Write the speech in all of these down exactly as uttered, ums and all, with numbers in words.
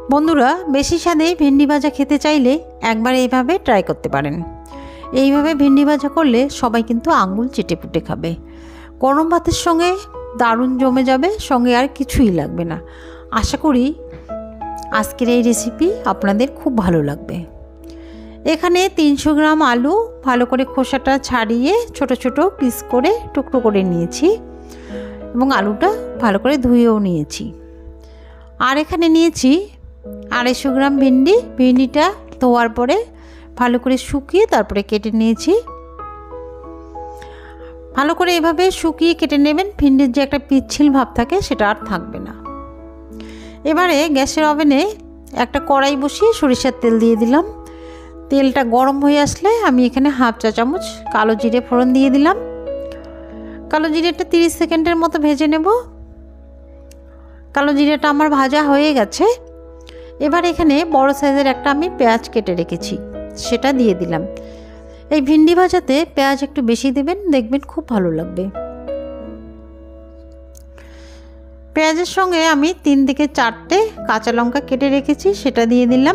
বন্ধুরা, বেশি স্বাদে ভেন্ডি ভাজা খেতে চাইলে একবার এইভাবে ট্রাই করতে পারেন। এইভাবে ভেন্ডি ভাজা করলে সবাই কিন্তু আঙুল চেটে পুটে খাবে। গরম ভাতের সঙ্গে দারুণ জমে যাবে, সঙ্গে আর কিছুই লাগবে না। আশা করি আজকের এই রেসিপি আপনাদের খুব ভালো লাগবে। এখানে তিনশো গ্রাম আলু ভালো করে খোসাটা ছাড়িয়ে ছোট ছোট পিস করে টুকরো করে নিয়েছি এবং আলুটা ভালো করে ধুয়েও নিয়েছি। আর এখানে নিয়েছি আড়াইশো গ্রাম ভেন্ডি। ভেন্ডিটা ধোয়ার পরে ভালো করে শুকিয়ে তারপরে কেটে নিয়েছি। ভালো করে এভাবে শুকিয়ে কেটে নেবেন, ভেন্ডির যে একটা পিচ্ছিল ভাব থাকে সেটা আর থাকবে না। এবারে গ্যাসের ওভেনে একটা কড়াই বসিয়ে সরিষার তেল দিয়ে দিলাম। তেলটা গরম হয়ে আসলে আমি এখানে হাফ চা চামচ কালো জিরে ফোড়ন দিয়ে দিলাম। কালো জিরেটা তিরিশ সেকেন্ডের মতো ভেজে নেব। কালো জিরেটা আমার ভাজা হয়ে গেছে। এবার এখানে বড় সাইজের একটা আমি পেঁয়াজ কেটে রেখেছি, সেটা দিয়ে দিলাম। এই ভিন্ডি ভাজাতে পেঁয়াজ একটু বেশি দেবেন, দেখবেন খুব ভালো লাগবে। পেঁয়াজের সঙ্গে আমি তিন থেকে চারটে কাঁচা লঙ্কা কেটে রেখেছি, সেটা দিয়ে দিলাম।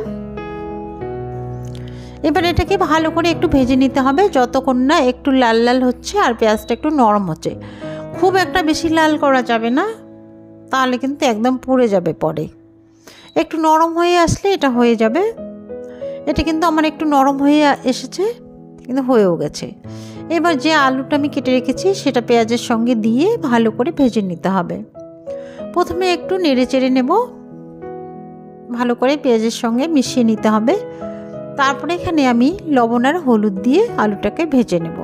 এবার এটাকে ভালো করে একটু ভেজে নিতে হবে, যতক্ষণ না একটু লাল লাল হচ্ছে আর পেঁয়াজটা একটু নরম হচ্ছে। খুব একটা বেশি লাল করা যাবে না, তাহলে কিন্তু একদম পুড়ে যাবে পরে। একটু নরম হয়ে আসলে এটা হয়ে যাবে। এটা কিন্তু আমার একটু নরম হয়ে এসেছে, কিন্তু হয়েও গেছে। এবার যে আলুটা আমি কেটে রেখেছি সেটা পেঁয়াজের সঙ্গে দিয়ে ভালো করে ভেজে নিতে হবে। প্রথমে একটু নেড়ে চেড়ে নেব, ভালো করে পেঁয়াজের সঙ্গে মিশিয়ে নিতে হবে। তারপরে এখানে আমি লবণ আর হলুদ দিয়ে আলুটাকে ভেজে নেব।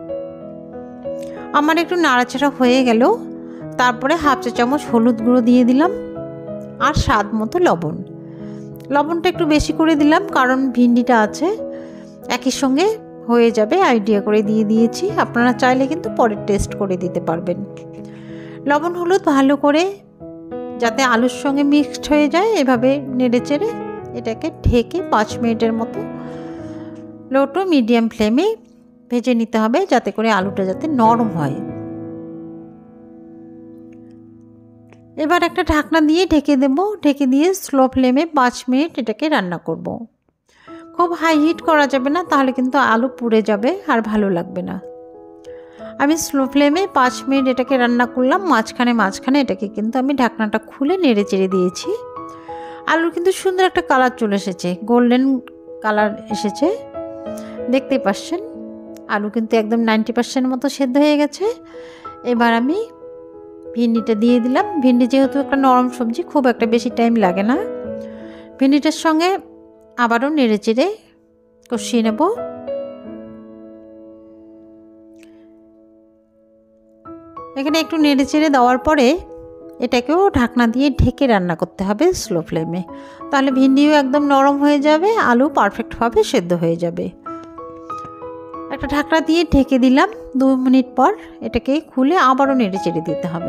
আমার একটু নাড়াচাড়া হয়ে গেল, তারপরে হাফ চা চামচ হলুদ গুঁড়ো দিয়ে দিলাম আর স্বাদ মতো লবণ। লবণটা একটু বেশি করে দিলাম, কারণ ভিন্ডিটা আছে একই সঙ্গে হয়ে যাবে, আইডিয়া করে দিয়ে দিয়েছি। আপনারা চাইলে কিন্তু পরে টেস্ট করে দিতে পারবেন। লবণ হলুদ ভালো করে যাতে আলুর সঙ্গে মিক্সড হয়ে যায় এভাবে নেড়ে চেড়ে এটাকে ঢেকে পাঁচ মিনিটের মতো লো টু মিডিয়াম ফ্লেমে ভেজে নিতে হবে, যাতে করে আলুটা যাতে নরম হয়। এবার একটা ঢাকনা দিয়ে ঢেকে দেব। ঢেকে দিয়ে স্লো ফ্লেমে পাঁচ মিনিট এটাকে রান্না করব। খুব হাই হিট করা যাবে না, তাহলে কিন্তু আলু পুড়ে যাবে আর ভালো লাগবে না। আমি স্লো ফ্লেমে পাঁচ মিনিট এটাকে রান্না করলাম। মাঝখানে মাঝখানে এটাকে কিন্তু আমি ঢাকনাটা খুলে নেড়ে চেড়ে দিয়েছি। আলুর কিন্তু সুন্দর একটা কালার চলে এসেছে, গোল্ডেন কালার এসেছে, দেখতে পাচ্ছেন। আলু কিন্তু একদম নাইনটি পার্সেন্ট মতো সেদ্ধ হয়ে গেছে। এবার আমি ভিন্ডিটা দিয়ে দিলাম। ভিন্ডি যেহেতু একটা নরম সবজি, খুব একটা বেশি টাইম লাগে না। ভিন্ডিটার সঙ্গে আবারও নেড়ে চেড়ে কষিয়ে নেব। এখানে একটু নেড়ে চেড়ে দেওয়ার পরে এটাকেও ঢাকনা দিয়ে ঢেকে রান্না করতে হবে স্লো ফ্লেমে, তাহলে ভিন্ডিও একদম নরম হয়ে যাবে, আলু পারফেক্টভাবে সেদ্ধ হয়ে যাবে। একটা ঢাকনা দিয়ে ঢেকে দিলাম। দু মিনিট পর এটাকে খুলে আবারও নেড়ে চেড়ে দিতে হবে।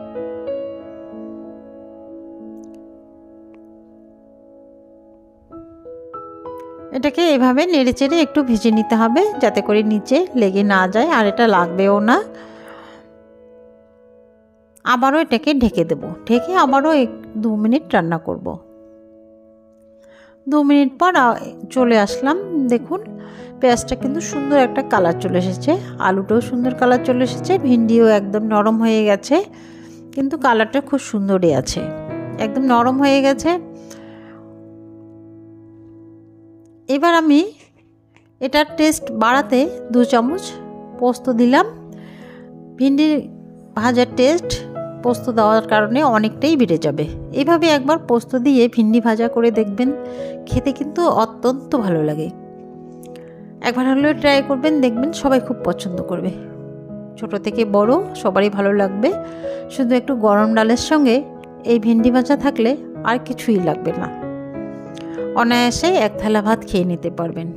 এটাকে এভাবে নেড়ে চেড়ে একটু ভেজে নিতে হবে, যাতে করে নিচে লেগে না যায় আর এটা লাগবেও না। আবারও এটাকে ঢেকে দেব। ঢেকে আবারও এক দু মিনিট রান্না করব। দু মিনিট পর চলে আসলাম। দেখুন পেঁয়াজটা কিন্তু সুন্দর একটা কালার চলে এসেছে, আলুটাও সুন্দর কালার চলে এসেছে, ভিন্ডিও একদম নরম হয়ে গেছে, কিন্তু কালারটা খুব সুন্দরই আছে, একদম নরম হয়ে গেছে। এবার আমি এটার টেস্ট বাড়াতে দু চামচ পোস্ত দিলাম। ভিন্ডি ভাজার টেস্ট পোস্ত দেওয়ার কারণে অনেকটাই বেড়ে যাবে। এইভাবে একবার পোস্ত দিয়ে ভিন্ডি ভাজা করে দেখবেন, খেতে কিন্তু অত্যন্ত ভালো লাগে। একবার হলেও ট্রাই করবেন, দেখবেন সবাই খুব পছন্দ করবে। ছোট থেকে বড় সবারই ভালো লাগবে। শুধু একটু গরম ডালের সঙ্গে এই ভিন্ডি ভাজা থাকলে আর কিছুই লাগবে না, অনায়াসে এক থালা ভাত খেয়ে নিতে পারবেন।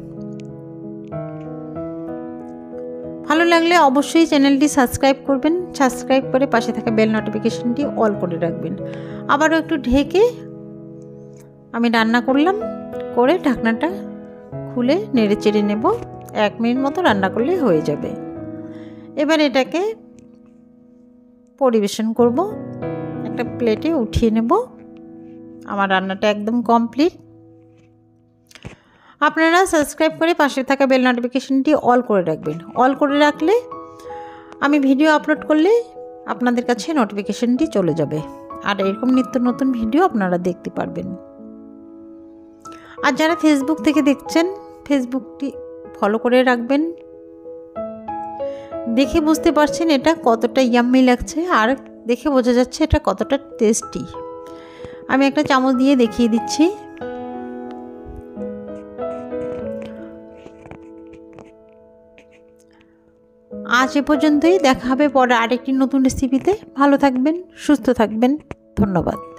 ভালো লাগলে অবশ্যই চ্যানেলটি সাবস্ক্রাইব করবেন। সাবস্ক্রাইব করে পাশে থাকা বেল নোটিফিকেশনটি অল করে রাখবেন। আবারও একটু ঢেকে আমি রান্না করলাম, করে ঢাকনাটা খুলে নেড়ে চেড়ে নেব। এক মিনিট মতো রান্না করলে হয়ে যাবে। এবার এটাকে পরিবেশন করব, একটা প্লেটে উঠিয়ে নেব। আমার রান্নাটা একদম কমপ্লিট। আপনারা সাবস্ক্রাইব করে পাশে থাকা বেল নোটিফিকেশনটি অল করে রাখবেন। অল করে রাখলে আমি ভিডিও আপলোড করলে আপনাদের কাছে নোটিফিকেশনটি চলে যাবে, আর এরকম নিত্য নতুন ভিডিও আপনারা দেখতে পারবেন। আর যারা ফেসবুক থেকে দেখছেন, ফেসবুকটি ফলো করে রাখবেন। দেখে বুঝতে পারছেন এটা কতটা ইয়াম্মি লাগছে, আর দেখে বোঝা যাচ্ছে এটা কতটা টেস্টি। আমি একটা চামচ দিয়ে দেখিয়ে দিচ্ছি। আজ এ পর্যন্তই, দেখা হবে পরে আরেকটি নতুন রেসিপিতে। ভালো থাকবেন, সুস্থ থাকবেন, ধন্যবাদ।